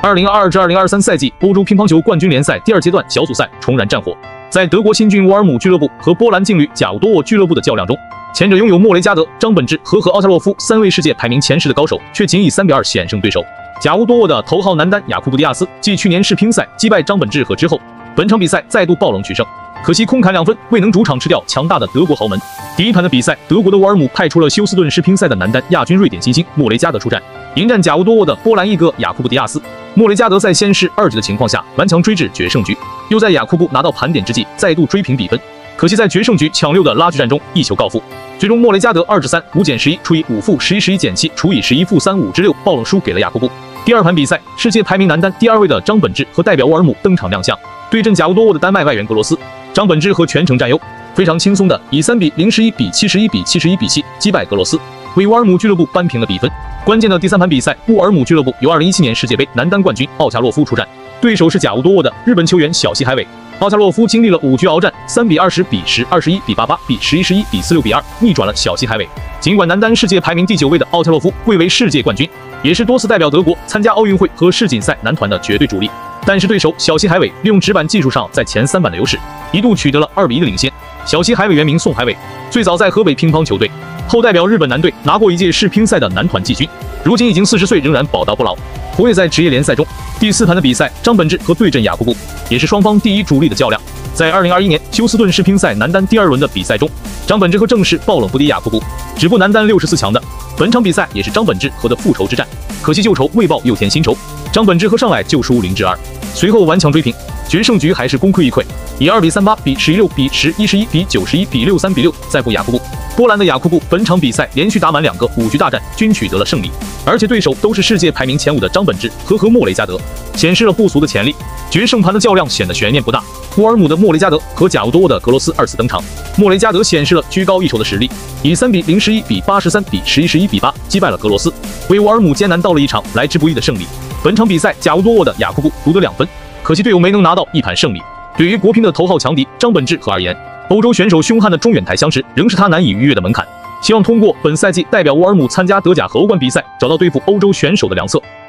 2022至2023赛季欧洲乒乓球冠军联赛第2阶段小组赛重燃战火，在德国新郡沃尔姆俱乐部和波兰劲旅贾乌多沃俱乐部的较量中，前者拥有莫雷加德、张本智和奥恰洛夫3位世界排名前10的高手，却仅以3-2险胜对手。贾乌多沃的头号男单雅库布迪亚斯继去年世乒赛击败张本智和之后，本场比赛再度爆冷取胜，可惜空砍2分，未能主场吃掉强大的德国豪门。第一盘的比赛，德国的沃尔姆派出了休斯顿世乒赛的男单亚军瑞典新星莫雷加德出战，迎战贾乌多沃的波兰一哥雅库布迪亚斯。莫雷加德在先失2局的情况下顽强追至决胜局，又在雅库布拿到盘点之际再度追平比分，可惜在决胜局抢6的拉锯战中一球告负，最终莫雷加德2-3、5-11除以5负11-11-7除以11负3 5-6爆冷输给了雅库布。第二盘比赛，世界排名男单第2位的张本智和代表沃尔姆登场亮相，对阵贾乌多沃的丹麦外援格罗斯。张本智和全程占优，非常轻松的以3-0、11-71、71-71-7击败格罗斯，为沃尔姆俱乐部扳平了比分。关键的第3盘比赛，沃尔姆俱乐部由2017年世界杯男单冠军奥恰洛夫出战，对手是贾乌多沃的日本球员小西海伟。奥恰洛夫经历了5局鏖战，3-20-10、21-8-8、10-11-11-46-2逆转了小西海伟。尽管男单世界排名第9位的奥恰洛夫贵为世界冠军，也是多次代表德国参加奥运会和世锦赛男团的绝对主力，但是对手小西海伟利用直板技术上在前3板的优势，一度取得了2-1的领先。小西海伟原名宋海伟，最早在河北乒乓球队，后代表日本男队拿过1届世乒赛的男团季军，如今已经40岁，仍然宝刀不老，活跃在职业联赛中。第4盘的比赛，张本智和对阵雅库布，也是双方第一主力的较量。在2021年休斯顿世乒赛男单第2轮的比赛中，张本智和正式爆冷不敌雅库布，止步男单64强的。本场比赛也是张本智和的复仇之战，可惜旧仇未报又添新仇，张本智和上来就输0-2，随后顽强追平，决胜局还是功亏一篑，以2-3-8、11-6、11-11、9-11、6-3-6再不雅库布。波兰的雅库布本场比赛连续打满2个5局大战，均取得了胜利，而且对手都是世界排名前5的张本智和莫雷加德，显示了不俗的潜力。决胜盘的较量显得悬念不大，沃尔姆的莫雷加德和贾乌多沃的格罗斯2次登场，莫雷加德显示了居高一筹的实力，以3-0、11-83、83-11-8击败了格罗斯，为沃尔姆艰难到了一场来之不易的胜利。本场比赛，贾乌多沃的雅库布独得2分，可惜队友没能拿到一盘胜利。对于国乒的头号强敌张本智和而言，欧洲选手凶悍的中远台相持仍是他难以逾越的门槛，希望通过本赛季代表沃尔姆参加德甲和欧冠比赛，找到对付欧洲选手的良策。